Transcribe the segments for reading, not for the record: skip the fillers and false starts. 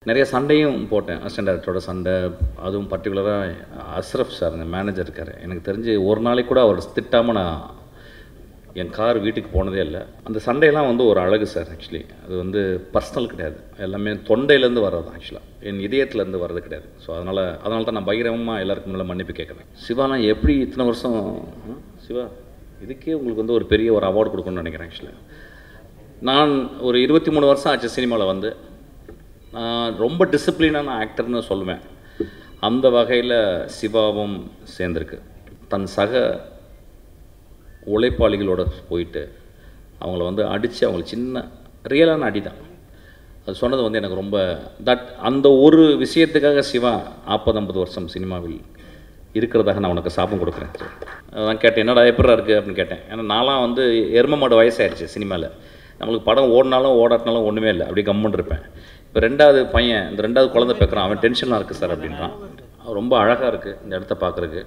நிறைய சண்டையும் போட்டேன். அசிஸ்டன்ட் டைரக்டரோட சண்டை, அதுவும் பர்டிகுலராக அஸ்ரஃப் சார் இந்த மேனேஜர் இருக்கார். எனக்கு தெரிஞ்சு ஒரு நாளைக்கு கூட அவர் திட்டாமல் நான் என் கார் வீட்டுக்கு போனதே இல்லை. அந்த சண்டையெல்லாம் வந்து ஒரு அழகு சார். ஆக்சுவலி அது வந்து பர்சனல் கிடையாது, எல்லாமே தொண்டையிலேருந்து வர்றது. ஆக்சுவலாக என் இதயத்துலேருந்து வர்றது கிடையாது. ஸோ அதனால தான் நான் பகிரங்கமாக எல்லாருக்கும் முன்னாடி மன்னிப்பு கேட்குறேன். சிவாலாம் எப்படி இத்தனை வருஷம் சிவா இதுக்கே உங்களுக்கு வந்து ஒரு பெரிய ஒரு அவார்டு கொடுக்கணும்னு நினைக்கிறேன். ஆக்சுவலாக நான் ஒரு 23 வருஷம் ஆச்சு சினிமாவில் வந்து. நான் ரொம்ப டிசிப்ளினான ஆக்டர்னு சொல்லுவேன். அந்த வகையில் சிவாவும் சேர்ந்துருக்கு. தன் சக உழைப்பாளிகளோட போயிட்டு அவங்கள வந்து அடித்து அவங்களுக்கு சின்ன ரியலான அடி தான் அது சொன்னது வந்து எனக்கு ரொம்ப அந்த ஒரு விஷயத்துக்காக சிவா 40-50 வருஷம் சினிமாவில் இருக்கிறதாக நான் உனக்கு சாபம் கொடுக்குறேன். நான் கேட்டேன், என்னடா எப்படா இருக்குது அப்படின்னு கேட்டேன். ஏன்னா நான்லாம் வந்து எரும மாடு வயசாகிடுச்சு சினிமாவில். நம்மளுக்கு படம் ஓடினாலும் ஓடாட்டினாலும் ஒன்றுமே இல்லை, அப்படியே கம்முன்னு இருப்பேன். இப்போ ரெண்டாவது பையன், இந்த ரெண்டாவது குழந்தை பேக்குறான், அவன் டென்ஷனாக இருக்குது சார் அப்படின்றான். ரொம்ப அழகாக இருக்குது இந்த இடத்த பார்க்குறதுக்கு.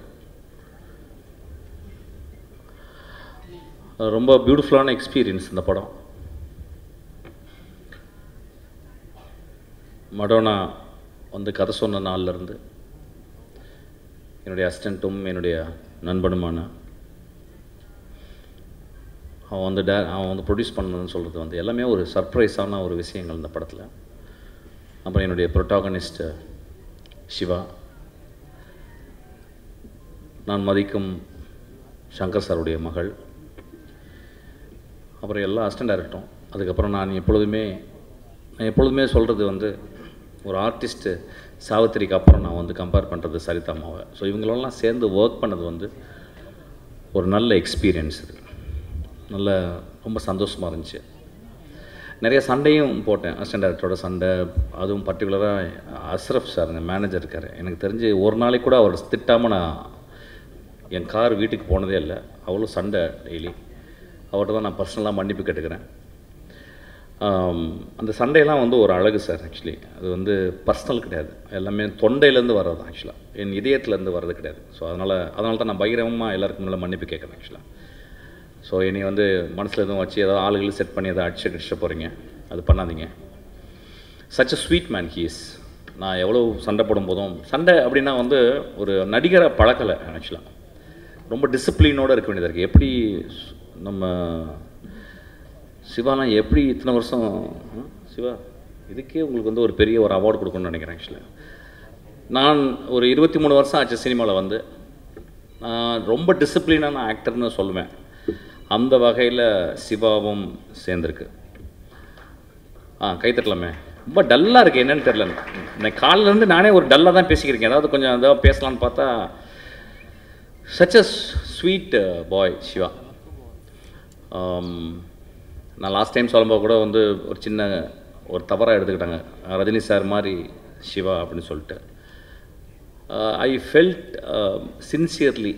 ரொம்ப பியூட்டிஃபுல்லான எக்ஸ்பீரியன்ஸ் இந்த படம். மடோனா வந்து கதை சொன்ன நாள்லேருந்து என்னுடைய அசிஸ்டண்ட்டும் என்னுடைய நண்பனுமான அவன் வந்து ப்ரொடியூஸ் பண்ணணும்னு சொல்கிறது வந்து எல்லாமே ஒரு சர்ப்ரைஸான ஒரு விஷயங்கள் இந்த படத்தில். அப்புறம் என்னுடைய ப்ரொட்டாகனிஸ்ட் சிவா, நான் மதிக்கும் சங்கர் சாருடைய மகள், அப்புறம் எல்லா அசிஸ்டன்ட் டைரக்டரும். அதுக்கப்புறம் நான் எப்பொழுதுமே சொல்கிறது வந்து ஒரு ஆர்டிஸ்ட்டு சாவித்திரிக்கு அப்புறம் நான் வந்து கம்பேர் பண்ணுறது சரிதாமாவை. ஸோ இவங்களெல்லாம் சேர்ந்து ஒர்க் பண்ணது வந்து ஒரு நல்ல எக்ஸ்பீரியன்ஸ். இது ரொம்ப சந்தோஷமாக இருந்துச்சு. நிறைய சண்டையும் போட்டேன். அசிஸ்டன்ட் டைரக்டரோட சண்டை, அதுவும் பர்டிகுலராக அஸ்ரஃப் சார் இந்த மேனேஜர் இருக்கார். எனக்கு தெரிஞ்சு ஒரு நாளைக்கு கூட அவர் திட்டாமல் நான் என் கார் வீட்டுக்கு போனதே இல்லை. அவ்வளோ சண்டை டெய்லி. அவர்கிட்ட தான் நான் பர்சனலாக மன்னிப்பு கேட்டுக்கிறேன். அந்த சண்டையெல்லாம் வந்து ஒரு அழகு சார். ஆக்சுவலி அது வந்து பர்சனல் கிடையாது, எல்லாமே தொண்டையிலேருந்து வர்றது. ஆக்சுவலாக என் இதயத்துலேருந்து வர்றது கிடையாது. ஸோ அதனால தான் நான் பகிரங்கமாக எல்லாருக்கும் முன்னாடி மன்னிப்பு கேட்குறேன். ஆக்சுவலாக ஸோ இனி வந்து மனசில் எதுவும் வச்சு ஏதாவது ஆளுகள் செட் பண்ணி எதாவது அடிச்சு போகிறீங்க, அது பண்ணாதீங்க. Such a sweet man he is. நான் எவ்வளோ சண்டை போடும்போதும், சண்டை அப்படின்னா வந்து ஒரு நடிகரை பழக்கலை. ஆக்சுவலாக ரொம்ப டிசிப்ளினோடு இருக்க வேண்டியதாக இருக்குது. எப்படி நம்ம சிவாலாம் எப்படி இத்தனை வருஷம் சிவா இதுக்கே உங்களுக்கு வந்து ஒரு பெரிய ஒரு அவார்டு கொடுக்கணும்னு நினைக்கிறேன். ஆக்சுவலாக நான் ஒரு 23 வருஷம் ஆச்சு சினிமாவில் வந்து. நான் ரொம்ப டிசிப்ளினான ஆக்டர்னு சொல்லுவேன். அந்த வகையில் சிவாவும் சேர்ந்துருக்கு. கைத்தட்டலாமே. ரொம்ப டல்லாக இருக்குது, என்னென்னு தெரில. இந்த காலிலேருந்து நானே ஒரு டல்லாக தான் பேசிக்கிறேன். ஏதாவது கொஞ்சம் ஏதாவது பேசலான்னு பார்த்தா such a sweet boy Siva. நான் லாஸ்ட் டைம் சொல்லும்போது கூட வந்து ஒரு தவறாக எடுத்துக்கிட்டாங்க, ரஜினி சார் மாதிரி சிவா அப்படின்னு சொல்லிட்டு. I felt sincerely.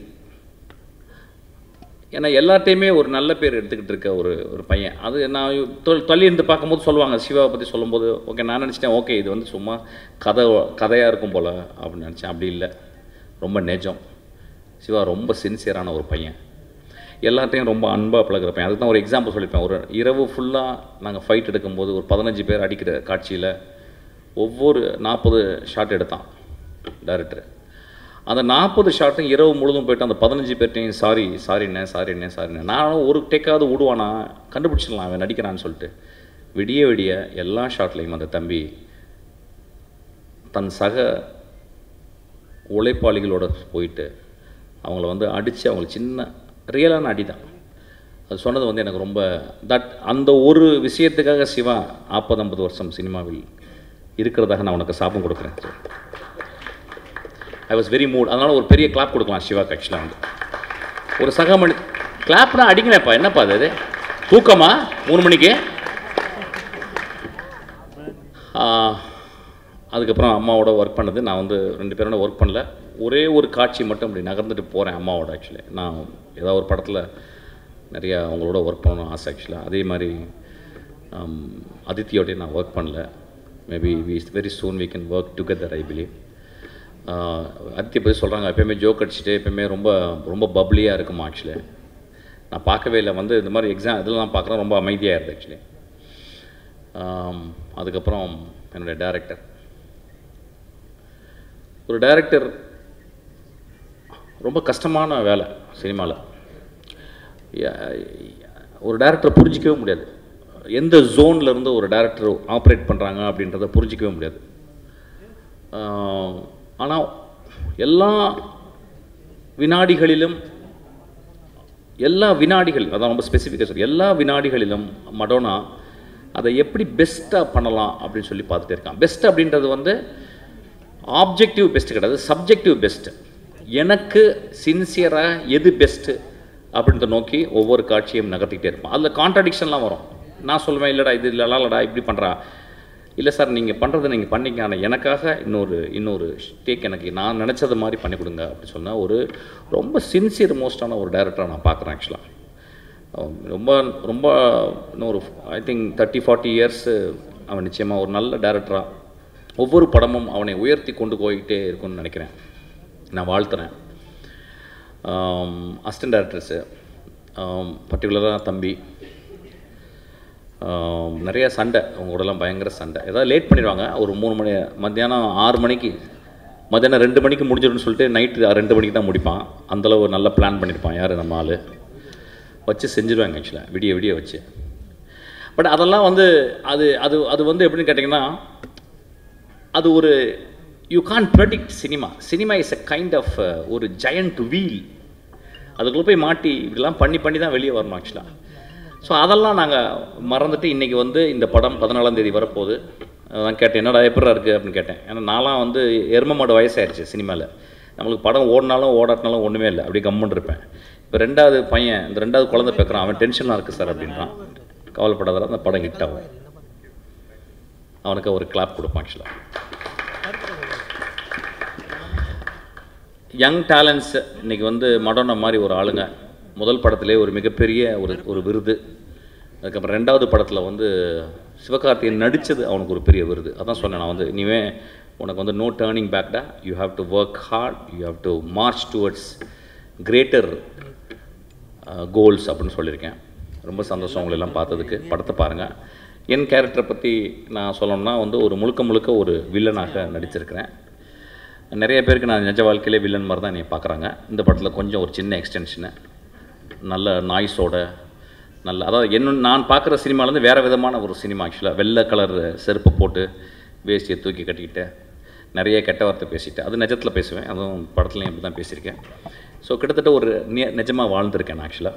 ஏன்னா எல்லாத்தையுமே ஒரு நல்ல பேர் எடுத்துக்கிட்டு இருக்க ஒரு பையன். அது நான் தள்ளி இருந்து பார்க்கும்போது சொல்லுவாங்க, சிவாவை பற்றி சொல்லும்போது ஓகே நான் நினச்சிட்டேன், ஓகே இது வந்து சும்மா கதையாக இருக்கும் போல் அப்படின்னு நினச்சேன். அப்படி இல்லை, ரொம்ப நிஜம். சிவா ரொம்ப சின்சியரான ஒரு பையன், எல்லாத்தையும் ரொம்ப அன்பாக பழகிற பையன். அதுக்கு தான் ஒரு எக்ஸாம்பிள் சொல்லிப்பேன். ஒரு இரவு ஃபுல்லாக நாங்கள் ஃபைட் எடுக்கும்போது ஒரு 15 பேர் அடிக்கிற காட்சியில் ஒவ்வொரு 40 ஷாட் எடுத்தான் டைரக்டர். அந்த 40 ஷாட்டும் இரவு முழுதும் போய்ட்டு அந்த 15 பேர்ட்டையும் சாரிண்ணே நானும் ஒரு டேக்காவது விடுவானா, கண்டுபிடிச்சிடலாம் அவன் நடிக்கிறான்னு சொல்லிட்டு. விடிய எல்லா ஷாட்லேயும் அந்த தம்பி தன் சக உழைப்பாளிகளோட போயிட்டு அவங்கள வந்து அடித்து அவங்களுக்கு சின்ன ரியலான அடி தான் அது சொன்னது வந்து எனக்கு ரொம்ப அந்த ஒரு விஷயத்துக்காக சிவா 40-50 வருஷம் சினிமாவில் இருக்கிறதாக நான் உனக்கு சாபம் கொடுக்குறேன். I was very mood. அதனால் ஒரு பெரிய கிளாப் கொடுக்கலாம் சிவாக்கு. ஆக்சுவலாக வந்து ஒரு சக மணி கிளாப்னா அடிக்கலப்பா, என்னப்பா அது தூக்கமா 3 மணிக்கு. அதுக்கப்புறம் அம்மாவோட ஒர்க் பண்ணது. நான் வந்து 2 பேரோட ஒர்க் பண்ணல, ஒரே ஒரு காட்சி மட்டும் அப்படி நகர்ந்துட்டு போகிறேன் அம்மாவோட. ஆக்சுவலி நான் ஏதாவது ஒரு படத்தில் நிறையா அவங்களோட ஒர்க் பண்ணணும் ஆசை. ஆக்சுவலாக அதே மாதிரி அதித்தியோடய நான் ஒர்க் பண்ணல. Maybe very soon we can work together I believe. அதித்தியை பற்றி சொல்கிறாங்க, எப்போயுமே ஜோக் அடிச்சுட்டு எப்போயுமே ரொம்ப ரொம்ப பப்ளியாக இருக்குமா. ஆக்சுவலி நான் பார்க்கவே இல்லை, வந்து இந்த மாதிரி இதெல்லாம் பார்க்குறேன், ரொம்ப அமைதியாக இருந்தது. ஆக்சுவலி அதுக்கப்புறம் என்னுடைய டைரக்டர் ஒரு டைரக்டர் ரொம்ப கஷ்டமான வேலை சினிமாவில். ஒரு டைரக்டரை புரிஞ்சிக்கவே முடியாது. எந்த ஜோன்லேருந்து ஒரு டைரக்டர் ஆப்ரேட் பண்ணுறாங்க அப்படின்றத புரிஞ்சிக்கவே முடியாது. ஆனால் எல்லா வினாடிகளிலும் அதான் ரொம்ப ஸ்பெசிஃபிக்காக சொல்லி, எல்லா வினாடிகளிலும் மடோனா அதை எப்படி பெஸ்ட்டாக பண்ணலாம் அப்படின்னு சொல்லி பார்த்துட்டே இருக்கான். பெஸ்ட் அப்படின்றது வந்து ஆப்ஜெக்டிவ் பெஸ்ட்டு கிடையாது, சப்ஜெக்டிவ் பெஸ்ட்டு. எனக்கு சின்சியராக எது பெஸ்ட்டு அப்படின்றத நோக்கி ஒவ்வொரு காட்சியும் நகர்த்திக்கிட்டே இருப்பான். அதில் கான்ட்ராடிக்ஷன்லாம் வரும். நான் சொல்லுவேன், இல்லைடா இது இல்லைடா இப்படி பண்ணுறா, இல்லை சார் நீங்கள் பண்ணுறதை நீங்கள் பண்ணிக்க, ஆனால் எனக்காக இன்னொரு டேக் எனக்கு நான் நினச்சது மாதிரி பண்ணி கொடுங்க அப்படின்னு சொன்னால் ஒரு ரொம்ப சின்சியர் மோஸ்டான ஒரு டைரக்டரை நான் பார்க்குறேன். ஆக்சுவலாக ரொம்ப ரொம்ப இன்னொரு ஐ திங்க் 30-40 இயர்ஸு அவன் நிச்சயமாக ஒரு நல்ல டைரக்டராக ஒவ்வொரு படமும் அவனை உயர்த்தி கொண்டு போய்கிட்டே இருக்கும்னு நினைக்கிறேன். நான் வாழ்த்துறேன். அசிஸ்டன்ட் டைரக்டர்ஸு பர்டிகுலராக தம்பி நிறையா சண்டை, அவங்க கூடலாம் பயங்கர சண்டை. ஏதாவது லேட் பண்ணிடுவாங்க. ஒரு 3 மணி மத்தியானம் 6 மணிக்கு மத்தியானம் 2 மணிக்கு முடிஞ்சிடும்னு சொல்லிட்டு நைட்டு 2 மணிக்கு தான் முடிப்பான். அந்தளவு நல்லா பிளான் பண்ணியிருப்பான். யார் நம்ம ஆள் வச்சு செஞ்சுருவாங்க ஆக்சுவலாக, விடிய வச்சு. பட் அதெல்லாம் வந்து அது அது அது வந்து எப்படின்னு கேட்டிங்கன்னா, அது ஒரு you can't predict cinema is a kind of ஒரு ஜயண்ட் வீல். அதுக்குள்ளே போய் மாட்டி இப்படிலாம் பண்ணி தான் வெளியே வரணும் ஆக்சுவலாக. ஸோ அதெல்லாம் நாங்கள் மறந்துட்டு இன்றைக்கி வந்து இந்த படம் 14ஆம் தேதி வரப்போகுது. அதான் கேட்டேன், என்னடா எப்படா இருக்குது அப்படின்னு கேட்டேன். ஏன்னா நான்லாம் வந்து எரும மாடு வயசாகிடுச்சு சினிமாவில். நம்மளுக்கு படம் ஓடினாலும் ஓடாட்டினாலும் ஒன்றுமே இல்லை, அப்படியே கம்முன்னு இருப்பேன். இப்போ 2வது பையன், இந்த 2வது குழந்தை பேக்குறான், அவன் டென்ஷனாக இருக்குது சார் அப்படின்றான். கவலைப்படாத, அந்த படம் ஹிட் ஆகும். அவனுக்கு ஒரு கிளாப் கொடுப்பான். ஆக்சுவலாக யங் டேலண்ட்ஸ் இன்றைக்கி வந்து மடோனா மாதிரி ஒரு ஆளுங்க முதல் படத்திலே ஒரு மிகப்பெரிய ஒரு விருது. அதுக்கப்புறம் 2வது படத்தில் வந்து சிவகார்த்திகேயன் நடித்தது அவனுக்கு ஒரு பெரிய விருது. அதான் சொன்னேன் நான் வந்து, இனிமே உனக்கு வந்து நோ டேர்னிங் பேக்டா, you have to work hard, you have to march towards greater goals அப்படின்னு சொல்லியிருக்கேன். ரொம்ப சந்தோஷம் உங்களெல்லாம் பார்த்ததுக்கு. படத்தை பாருங்கள். என் கேரக்டரை பற்றி நான் சொல்லணும்னா வந்து ஒரு முழுக்க ஒரு வில்லனாக நடிச்சிருக்கிறேன். நிறைய பேருக்கு நான் நிஜ வாழ்க்கையிலே வில்லன் மாதிரி தான் என்னை பார்க்குறாங்க. இந்த படத்தில் கொஞ்சம் ஒரு சின்ன எக்ஸ்டென்ஷனு, நல்ல நாய்ஸோட, நல்ல அதாவது நான் பார்க்குற சினிமாலேருந்து வேறு விதமான ஒரு சினிமா. ஆக்சுவலாக வெள்ளை கலர் செருப்பு போட்டு வேஷ்டியை தூக்கி கட்டிக்கிட்டு நிறைய கெட்ட வார்த்தை பேசிட்டு, அது நிஜத்தில் பேசுவேன், அதுவும் படத்துலையும் அப்படி தான் பேசியிருக்கேன். ஸோ கிட்டத்தட்ட ஒரு நிஜமாக வாழ்ந்துருக்கேன் நான் ஆக்சுவலாக.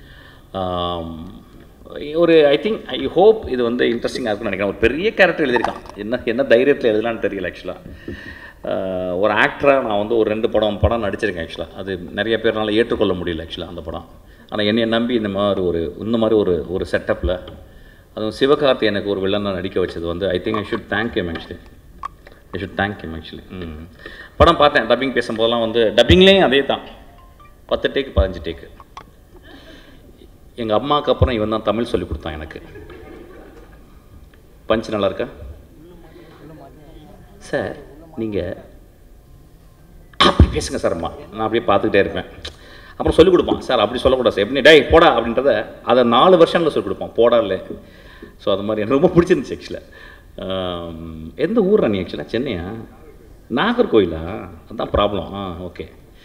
ஒரு ஐ ஹோப் இது வந்து இன்ட்ரெஸ்டிங்காக இருக்குன்னு நினைக்கிறேன். ஒரு பெரிய கேரக்டர் எழுதியிருக்கான். என்ன தைரியத்தில் எழுதலான்னு தெரியல ஆக்சுவலாக. ஒரு ஆக்டராக நான் வந்து ஒரு 2 படம் நடிச்சிருக்கேன் ஆக்சுவலாக. அது நிறைய பேர்னால ஏற்றுக்கொள்ள முடியல ஆக்சுவலாக அந்த படம். ஆனால் என்னை நம்பி இந்த மாதிரி ஒரு செட்டப்பில், அதுவும் சிவகார்த்தி எனக்கு ஒரு வில்லனாக நடிக்க வச்சது வந்து I think I should thank him actually. படம் பார்த்தேன். டப்பிங் பேசும்போதெல்லாம் வந்து டப்பிங்லேயும் அதே தான், 10 டேக்கு 15 டேக்கு. எங்கள் அம்மாவுக்கு அப்புறம் இவன் தான் தமிழ் சொல்லி கொடுத்தான் எனக்கு. பஞ்ச் நல்லா இருக்கா சார், நீங்கள் அப்படி பேசுங்க சார் அம்மா. நான் அப்படியே பார்த்துக்கிட்டே இருப்பேன். அப்புறம் சொல்லிக் கொடுப்பான், சார் அப்படி சொல்லக்கூடாது சார், எப்படி டேய் போடா அப்படின்றத அதை 4 வருஷங்களில் சொல்லிக் கொடுப்பான், போடா இல்லை. ஸோ அது மாதிரி எனக்கு ரொம்ப பிடிச்சிருந்துச்சு ஆக்சுவலாக. எந்த ஊரா நீ ஆக்சுவலாக? சென்னையா? நாகர்கோயிலா? அதுதான் ப்ராப்ளம். ஓகே.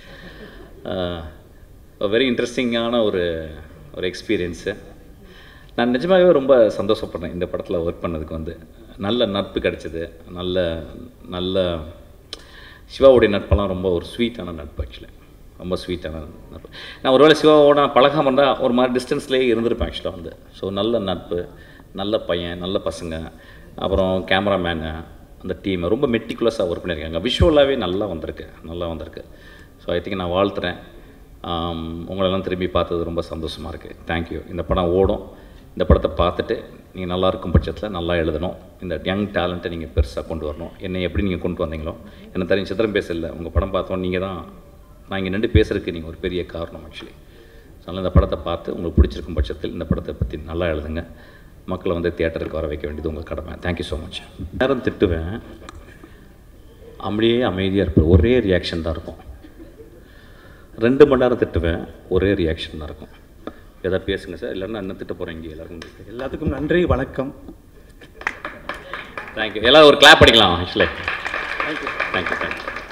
வெரி இன்ட்ரெஸ்டிங்கான ஒரு எக்ஸ்பீரியன்ஸு. நான் நிஜமாகவே ரொம்ப சந்தோஷப்படுறேன் இந்த படத்தில் ஒர்க் பண்ணதுக்கு. வந்து நல்ல நட்பு கிடச்சிது. நல்ல சிவாவுடைய நட்பெல்லாம் ரொம்ப ஒரு ஸ்வீட்டான நட்பு ஆக்சுவலாக, ரொம்ப ஸ்வீட்டான நட்பு. நான் ஒருவேளை சிவாவோட பழகாமல் இருந்தால் ஒரு மாதிரி டிஸ்டன்ஸ்லேயே இருந்திருப்பேன் ஆக்சுவலாக வந்து. ஸோ நல்ல நட்பு, நல்ல பையன், நல்ல பசங்க, அப்புறம் கேமராமேனு, அந்த டீம் ரொம்ப மெட்டிகுலஸாக ஒர்க் பண்ணியிருக்காங்க. விஷுவலாகவே நல்லா வந்திருக்கு. ஸோ ஐ திங்க் நான் வாழ்த்துறேன். உங்களெல்லாம் திரும்பி பார்த்தது ரொம்ப சந்தோஷமாக இருக்குது. தேங்க்யூ. இந்த படம் ஓடும். இந்த படத்தை பார்த்துட்டு நீங்கள் நல்லா இருக்கும் பட்சத்தில் நல்லா எழுதணும். இந்த யங் டேலண்ட்டை நீங்கள் பெருசாக கொண்டு வரணும். என்னை எப்படி நீங்கள் கொண்டு வந்தீங்களோ, என்ன தெரியும் சித்திரம் பேசல, உங்கள் படம் பார்த்தோம் நீங்கள் தான் நான் இங்கே நின்று பேசுறதுக்கு நீங்கள் ஒரு பெரிய காரணம் ஆக்சுவலி. அதனால் இந்த படத்தை பார்த்து உங்களுக்கு பிடிச்சிருக்கும் பட்சத்தில் இந்த படத்தை பற்றி நல்லா எழுதுங்க. மக்களை வந்து தியேட்டருக்கு வர வைக்க வேண்டியது உங்கள் கடமை. Thank you so much. நேரம் திட்டுவேன், அப்படியே அமைதியாக இருப்பேன், ஒரே ரியாக்ஷன் தான் இருக்கும். 2 மணி நேரம் திட்டுவேன், ஒரே ரியாக்ஷன் தான் இருக்கும். எதாவது பேசுங்க சார், இல்லைன்னா என்ன திட்ட போகிறீங்க? எல்லாத்துக்கும் நன்றி, வணக்கம். தேங்க்யூ. எல்லோரும் ஒரு கிளாப் அடிக்கலாம் ஆக்சுவலி. தேங்க்யூ.